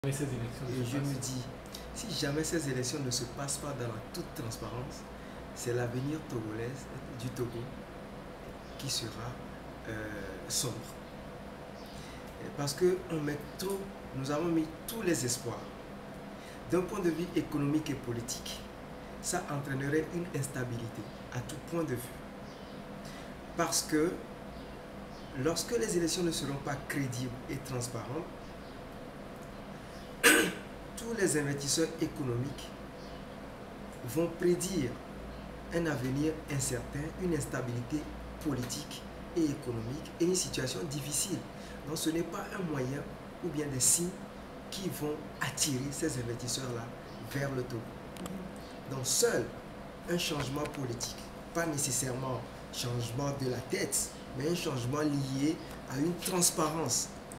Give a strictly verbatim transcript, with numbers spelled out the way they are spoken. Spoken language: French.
Mais ces élections Et je me dis, si jamais ces élections ne se passent pas dans la toute transparence, c'est l'avenir togolais, du Togo qui sera euh, sombre. Parce que on met trop, nous avons mis tous les espoirs. D'un point de vue économique et politique, ça entraînerait une instabilité à tout point de vue. Parce que lorsque les élections ne seront pas crédibles et transparentes, tous les investisseurs économiques vont prédire un avenir incertain, une instabilité politique et économique et une situation difficile. Donc ce n'est pas un moyen ou bien des signes qui vont attirer ces investisseurs-là vers le Togo. Donc seul un changement politique, pas nécessairement changement de la tête, mais un changement lié à une transparence